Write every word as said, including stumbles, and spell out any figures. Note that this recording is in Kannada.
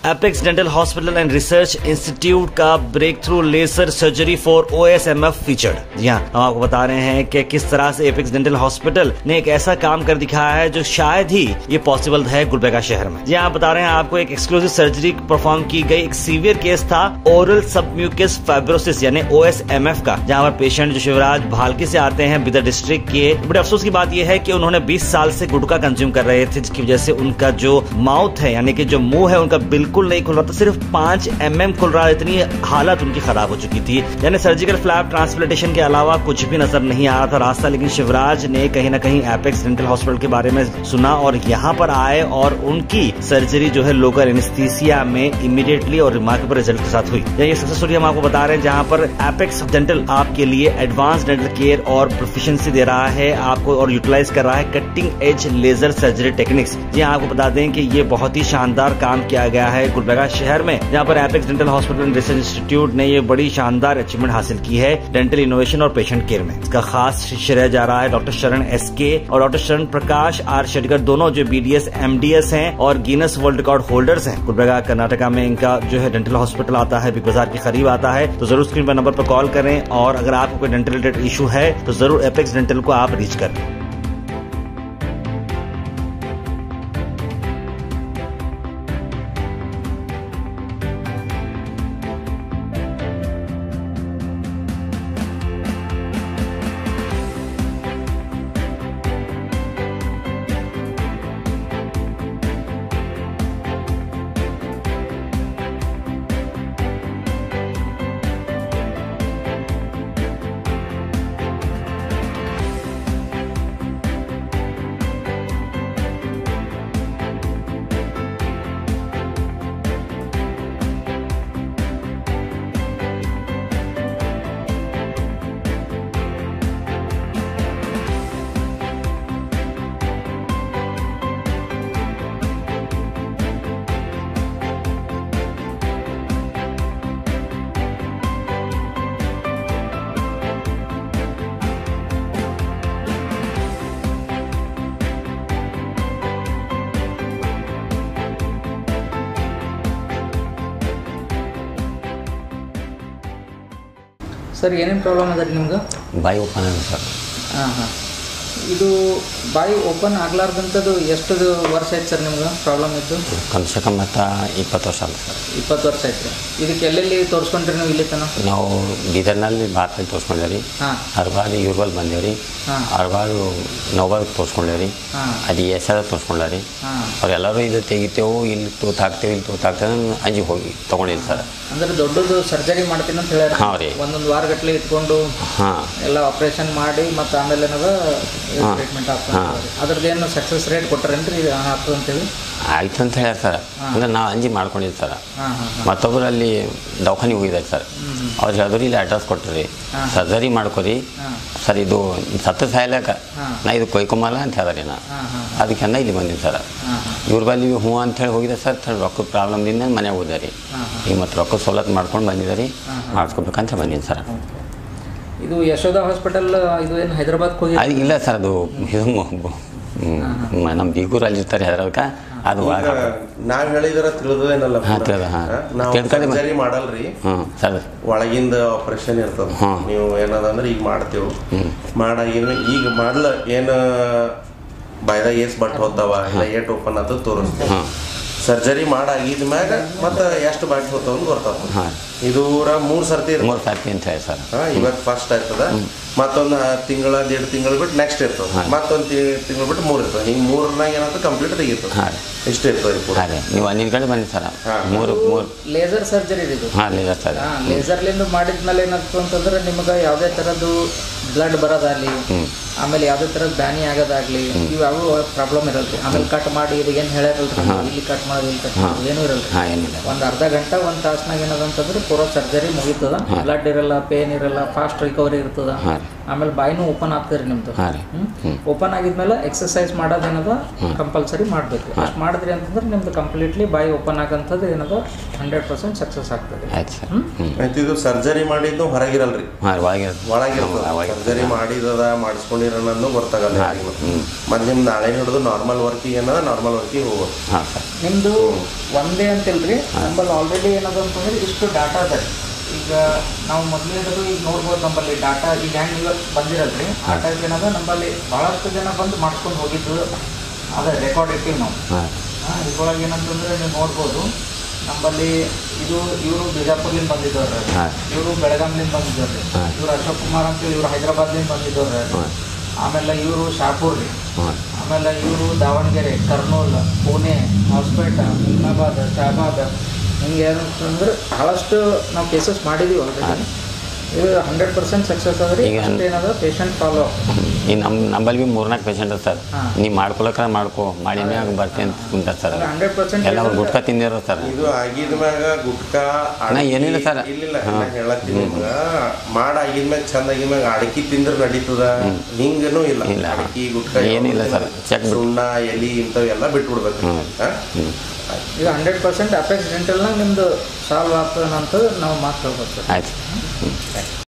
Apex dental hospital and research institute का breakthrough laser surgery for O S M F featured. जी हाँ, हम आपको बता रहे हैं कि किस तरह से एपेक्स डेंटल हॉस्पिटल ने एक ऐसा काम कर दिखाया है जो शायद ही ये पॉसिबल है गुलबर्गा शहर में। जी हाँ, बता रहे हैं आपको एक एक्सक्लूसिव सर्जरी परफॉर्म की गई। एक सीवियर केस था ओरल सबम्यूकस फाइब्रोसिस यानी ओ एस एम एफ का, जहाँ पर पेशेंट जो शिवराज भालकी से आते हैं बिदर डिस्ट्रिक्ट के। बड़े अफसोस की बात यह है कि उन्होंने बीस साल से गुटखा कंज्यूम कर रहे थे, जिसकी वजह से उनका जो माउथ है यानी कि जो मुंह है उनका बिल्कुल नहीं खुल रहा था, सिर्फ पांच एम एम खुल रहा। इतनी हालत उनकी खराब हो चुकी थी, यानी सर्जिकल फ्लैप ट्रांसप्लांटेशन के अलावा कुछ भी नजर नहीं आ रहा था रास्ता। लेकिन शिवराज ने कहीं ना कहीं एपेक्स डेंटल हॉस्पिटल के बारे में सुना और यहाँ पर आए और उनकी सर्जरी जो है लोकल एनेस्थीसिया में इमीडिएटली और रिमार्केबल रिजल्ट के साथ हुई। ये सक्सेस स्टोरी हम आपको बता रहे हैं, जहाँ पर एपेक्स डेंटल आपके लिए एडवांस डेंटल केयर और प्रोफिशिएंसी दे रहा है आपको और यूटिलाइज कर रहा है cutting edge laser surgery techniques. जी हाँ, आपको बता दें कि ये बहुत ही शानदार काम किया गया है गुलबर्गा शहर में, जहाँ पर Apex dental hospital and research institute ने ये बड़ी शानदार अचीवमेंट हासिल की है डेंटल इनोवेशन और पेशेंट केयर में। इसका खास श्रेय जा रहा है डॉक्टर शरण एस के और डॉक्टर शरण प्रकाश आर शेडकर, दोनों जो B D S M D S हैं और गिनेस वर्ल्ड रिकॉर्ड होल्डर्स हैं। गुलबर्गा कर्नाटका में इनका जो है डेंटल हॉस्पिटल आता है, बिग बाजार के करीब आता है। तो जरूर स्क्रीन पर नंबर पर कॉल करें और अगर आपको कोई डेंटल रिलेटेड इशू है तो जरूर एपेक्स डेंटल को आप रीच करें। ಸರ್ ಏನೇನು ಪ್ರಾಬ್ಲಮ್ ಅದ ರೀ ನಿಮ್ಗೆ? ಬಾಯಿ ಓಪನ್ ಆಗಿದೆ ಸರ್. ಹಾಂ ಹಾಂ ಇದು ಬಾಯಿ ಓಪನ್ ಆಗ್ಲಾರ್ದಂಥದ್ದು ಎಷ್ಟು ವರ್ಷ ಆಯ್ತು ಸರ್ ನಿಮ್ಗೆ ಪ್ರಾಬ್ಲಮ್ ಇತ್ತು? ಕಮ್ ಸೆ ಕಮ್ ಮತ್ತು ಇಪ್ಪತ್ತು ವರ್ಷ ಅಲ್ಲ ಸರ್. ಇಪ್ಪತ್ತು ವರ್ಷ ಆಯ್ತು. ಇದಕ್ಕೆ ಎಲ್ಲೆಲ್ಲಿ ತೋರಿಸ್ಕೊಂಡ್ರಿ ನೀವು ಇಲ್ಲಿ ತನಕ? ನಾವು ಬೀದರ್ನಲ್ಲಿ ಭಾರತದಲ್ಲಿ ತೋರಿಸ್ಕೊಂಡೇವೆ ರೀ. ಹಾಂ. ಅರ್ಬಾಲ್ ಯೂರ್ಬಲ್ ಬಂದೇವೆ ರೀ. ಹಾಂ. ಅರ್ಬಾಲ್ ನೋಬಲ್ ತೋರಿಸ್ಕೊಂಡೇವೆ ರೀ. ಹಾಂ. ಅದು ಎಸ್ ಆರ್ ತೋರಿಸ್ಕೊಂಡ ರೀ. ಹಾಂ. ಅವ್ರೆಲ್ಲರೂ ಇದು ತೆಗಿತೇವೆ, ಇಲ್ಲಿ ತೂತು ಹಾಕ್ತೇವೆ, ಇಲ್ಲಿ ತೂತು ಹಾಕ್ತೇವೆ ಅಂಜಿ ಹೋಗಿ ತೊಗೊಂಡಿಲ್ಲ ಸರ್. ಅಂದರೆ ದೊಡ್ಡದು ಸರ್ಜರಿ ಮಾಡ್ತೀನಿ ಅಂತ ಹೇಳ್ಯಾರ. ಹಾಂ ರೀ. ಒಂದೊಂದು ವಾರಗಟ್ಟಲೆ ಇಟ್ಕೊಂಡು ಹಾಂ ಎಲ್ಲ ಆಪ್ರೇಷನ್ ಮಾಡಿ ಮತ್ತು ಆಮೇಲೆ ಏನಾದ ಟ್ರೀಟ್ಮೆಂಟ್ ಆಗ್ತದೆ. ಅದ್ರದ್ದೇನು ಸಕ್ಸಸ್ ರೇಟ್ ಕೊಟ್ಟಾರೇನ್ರಿ ಆಗ್ತದೆ ಅಂತೇಳಿ? ಆಯ್ತು ಅಂತ ಹೇಳ್ಯಾರ ಸರ್. ಅಂದ್ರೆ ನಾವು ಅಂಜಿ ಮಾಡ್ಕೊಂಡಿದ್ದು ಸರ್. ಮತ್ತೊಬ್ಬರು ಅಲ್ಲಿ ದವಾಖಾನಿಗೆ ಹೋಗಿದ್ದಾರೆ ಸರ್. ಅವ್ರು ಹೇಳಿದ್ರು ಇಲ್ಲಿ ಅಡ್ರೆಸ್ ಕೊಟ್ಟರಿ, ಸರ್ಜರಿ ಮಾಡ್ಕೊರಿ ಸರ್, ಇದು ಸತ್ತ ಸಾಯ್ಲಾಕ ನಾ ಇದು ಕೊಯ್ಕೊಂಬಲ್ಲ ಅಂತ ಹೇಳಿದ್ರಿ. ನಾ ಅದಕ್ಕೆ ನಾ ಇಲ್ಲಿ ಬಂದೀನಿ ಸರ್. ಇವ್ರ ಬಲ್ಲಿ ಹ್ಞೂ ಅಂತೇಳಿ ಹೋಗಿದೆ ಸರ್. ರೊಕ್ಕದ ಪ್ರಾಬ್ಲಮ್ದಿಂದ ಮನೆಗೆ ಹೋದ ರೀ. ಈಗ ಮತ್ತು ರೊಕ್ಕ ಸವಲತ್ತು ಮಾಡ್ಕೊಂಡು ಬಂದಿದ್ದೆ ರೀ, ಮಾಡಿಸ್ಕೋಬೇಕಂತ ಬಂದೀನಿ ಸರ್. ಇದು ಯಶೋಧ ಹಾಸ್ಪಿಟಲ್ ಇದು ಏನು ಹೈದರಾಬಾದ್ಗೆ ಹೋಗಿ? ಅದು ಇಲ್ಲ ಸರ್, ಅದು ಇದು ನಮ್ಮ ಬೀಗೂರು ಅಲ್ಲಿ ಇರ್ತಾರೆ ಹೈದರಾಬಾದ್ಕ. ಅದು ನಾವ್ ಹೇಳಿದ್ರ ತಿಳಿದೇನಲ್ಲ ಸರ್ಜರಿ ಮಾಡಲ್ರಿ, ಒಳಗಿಂದ ಆಪರೇಷನ್ ಇರ್ತದ. ನೀವು ಏನದಂದ್ರೆ ಈಗ ಮಾಡ್ತೇವೆ ಮಾಡಾಗಿ ಈಗ ಮಾಡ್ಲ ಏನ್ ಬಾಯ್ದಾಗ ಏಸ್ ಬಟ್ ಹೋಗ್ತಾವ ಇಲ್ಲ ಏಟ್ ಓಪನ್ ಆತ ತೋರಿಸ್ತೇವೆ. ಸರ್ಜರಿ ಮಾಡಾಗಿದ ಮ್ಯಾಗ ಮತ್ತೆ ಎಷ್ಟು ಬಾಕಿ ಹೋಗ್ತಾವ ಅಂತ ಗೊತ್ತಾಗ್ತದೆ. ಇದು ಮೂರು ಸರ್ತಿ ಮೂರು ಸರ್ತಿ ಅಂತ ಹೇಳಿ ಸರ್. ಇವತ್ತು ಫಸ್ಟ್ ಆಯ್ತದ, ಮತ್ತೊಂದು ತಿಂಗಳ ದೇಡ್ ತಿಂಗಳು ಬಿಟ್ಟು ನೆಕ್ಸ್ಟ್ ಇರ್ತದೆ, ಮತ್ತೊಂದು ತಿಂಗಳು ಬಿಟ್ಟು ಮೂರು ಇರ್ತದೆ. ಹಿಂಗೆ ಮೂರನಾಗ ಏನಾಗ್ತದೆ ಕಂಪ್ಲೀಟ್ ತೆಗಿರ್ತದೆ. ಇಷ್ಟ ಇರ್ತದೆ. ನೀವು ಒಂದಿನ ಕಡೆ ಬಂದಿ ಸರ್. ಮೂರು ಮೂರು ಲೇಸರ್ ಸರ್ಜರಿ ಇದು. ಹಾಂ ಲೇಸರ್ ಸರ್ಜರಿ. ಲೇಸರ್ಲಿಂದ ಮಾಡಿದ್ಮೇಲೆ ಏನಾಗ್ತದೆ ಅಂತಂದ್ರೆ ನಿಮ್ಗೆ ಯಾವುದೇ ಥರದ್ದು ಬ್ಲಡ್ ಬರೋದಾಗಲಿ ಆಮೇಲೆ ಯಾವುದೇ ಥರದ ಬ್ಯಾನಿ ಆಗೋದಾಗಲಿ ಇವು ಪ್ರಾಬ್ಲಮ್ ಇರಲ್ರಿ. ಆಮೇಲೆ ಕಟ್ ಮಾಡಿ ಇದು ಏನು ಹೇಳ್ಯಾರಲ್ರಿ, ಇಲ್ಲಿ ಕಟ್ ಮಾಡೋದು ಇಲ್ಲಿ ಕಟ್ ಮಾಡೋದು ಏನೂ ಇರಲ್ರಿ. ಒಂದು ಅರ್ಧ ಗಂಟೆ ಒಂದು ತಾಸ್ನಾಗ ಏನದಂತಂದ್ರೆ ಪೂರಾ ಸರ್ಜರಿ ಮುಗೀತದ. ಬ್ಲಡ್ ಇರಲ್ಲ, ಪೇನ್ ಇರಲ್ಲ, ಫಾಸ್ಟ್ ರಿಕವರಿ ಇರ್ತದ. ಆಮೇಲೆ ಬಾಯಿನೂ ಓಪನ್ ಆಗ್ತದೆ ನಿಮ್ದು. ಓಪನ್ ಆಗಿದ್ಮೇಲೆ ಎಕ್ಸಸೈಸ್ ಮಾಡೋದೇನದ ಕಂಪಲ್ಸರಿ ಮಾಡಬೇಕು. ಅಷ್ಟು ಮಾಡಿದ್ರಿ ಅಂತಂದ್ರೆ ನಿಮ್ದು ಕಂಪ್ಲೀಟ್ಲಿ ಬಾಯಿ ಓಪನ್ ಆಗಂಥದ್ದು ಏನದ ಹಂಡ್ರೆಡ್ ಪರ್ಸೆಂಟ್ ಸಕ್ಸಸ್ ಆಗ್ತದೆ. ಇದು ಸರ್ಜರಿ ಮಾಡಿದ್ದು ಹೊರಗಿರಲ್ರಿ, ಒಳಗಿರ್ತದೆ. ಸರ್ಜರಿ ಮಾಡಿದ ಮಾಡಿಸ್ಕೊಂಡಿರೋ ಗೊತ್ತಾಗಲ್ಲ. ಮತ್ತೆ ನಿಮ್ದು ನಾಳೆ ಹಿಡಿದು ನಾರ್ಮಲ್ ವರ್ಕಿಗೆ ಏನದ ನಾರ್ಮಲ್ ವರ್ಕಿಗೆ ಹೋಗೋದು. ನಿಮ್ದು ಒಂದೇ ಅಂತಿಲ್ರಿ, ನಮ್ಮಲ್ಲಿ ಆಲ್ರೆಡಿ ಏನದ ಅಂತಂದ್ರೆ ಇಷ್ಟು ಡಾಟಾ ಅದ. ಈಗ ನಾವು ಮೊದಲೇನದು ಈಗ ನೋಡ್ಬೋದು ನಮ್ಮಲ್ಲಿ ಡಾಟಾ ಈಗ ಹೆಂಗೆ ಈಗ ಬಂದಿರಲ್ರಿ, ಆ ಟೈಪ್ ಏನದ ನಮ್ಮಲ್ಲಿ ಭಾಳಷ್ಟು ಜನ ಬಂದು ಮಾಡ್ಕೊಂಡು ಹೋಗಿದ್ದು ಅದೇ ರೆಕಾರ್ಡ್ ಇಟ್ಟಿವಿ ನಾವು. ಹಾಂ, ಇದ್ರೊಳಗೆ ಏನಂತಂದ್ರೆ ನೀವು ನೋಡ್ಬೋದು ನಮ್ಮಲ್ಲಿ ಇದು ಇವರು ಬಿಜಾಪುರ್ಲಿಂದ ಬಂದಿದ್ದವ್ರೆ, ಇವರು ಬೆಳಗಾಂಲಿಂದ ಬಂದಿದ್ದವ್ರಿ, ಇವರು ಅಶೋಕ್ ಕುಮಾರ್ ಅಂತೇಳಿ ಇವರು ಹೈದರಾಬಾದ್ಲಿಂದ ಬಂದಿದ್ದವ್ರೆ, ಆಮೇಲೆ ಇವರು ಶಾಪುರ್ ರೀ, ಆಮೇಲೆ ಇವರು ದಾವಣಗೆರೆ, ಕರ್ನೂಲ್, ಪುಣೆ, ಹೊಸಪೇಟೆ, ಹುಮ್ನಾಬಾದ್, ಶಹಾಬಾದ್, ಹಿಂಗೆ ಏನಂತಂದ್ರೆ ಭಾಳಷ್ಟು ನಾವು ಕೇಸಸ್ ಮಾಡಿದ್ದೀವಿ ಆಲ್ರೆಡಿ. ಇದು ಹಂಡ್ರೆಡ್ ಪರ್ಸೆಂಟ್ ಸಕ್ಸಸ್ ಅದ್ರಿ. ಈಗ ಏನದ ಪೇಷಂಟ್ ಫಾಲೋ ಈಗ ನಮ್ಮ ನಮ್ಮಲ್ಲಿ ಭೀ ಮೂರ್ನಾಲ್ಕು ಪೇಷಂಟ್ ಅದ ಸರ್. ನೀವು ಮಾಡ್ಕೊಳಕ್ರ ಮಾಡ್ಕೋ ಮಾಡಿ ಮ್ಯಾಗ ಬರ್ತೀನಿ ಅಂತ ಕುಂತಾರ ಸರ್. ಹಂಡ್ರೆಡ್ ಪರ್ಸೆಂಟ್ ಎಲ್ಲ ಅವ್ರು ಗುಟ್ಕಾ ತಿಂದಿರೋ ಸರ್. ಇದು ಆಗಿದ ಮ್ಯಾಗ ಗುಟ್ಕಾ ನಾ ಏನಿಲ್ಲ ಸರ್, ಇಲ್ಲ ಹೇಳತ್ತೀನಿ, ಮಾಡ ಆಗಿದ್ಮ್ಯಾಗ ಚಂದ ಆಗಿದ್ಮ್ಯಾಗ ಅಡಕಿ ತಿಂದ್ರೆ ನಡೀತದ, ಹಿಂಗನೂ ಇಲ್ಲ. ಅಡಕಿ ಗುಟ್ಕಾ ಏನಿಲ್ಲ ಸರ್, ಚೆಕ್ ಸುಣ್ಣ ಎಲಿ ಇಂಥವೆಲ್ಲ ಬಿಟ್ಬಿಡ್ಬೇಕು. ಈಗ ಹಂಡ್ರೆಡ್ ಪರ್ಸೆಂಟ್ ಅಪೆಕ್ಸ್ ಡೆಂಟಲ್ನಾಗ ನಿಮ್ದು ಸಾಲ್ವ್ ಆಗ್ತದೆ ಅಂತ ನಾವು ಮಾತು ಹೇಳ್ಬೋದು ಸರ್. ಆಯ್ತು.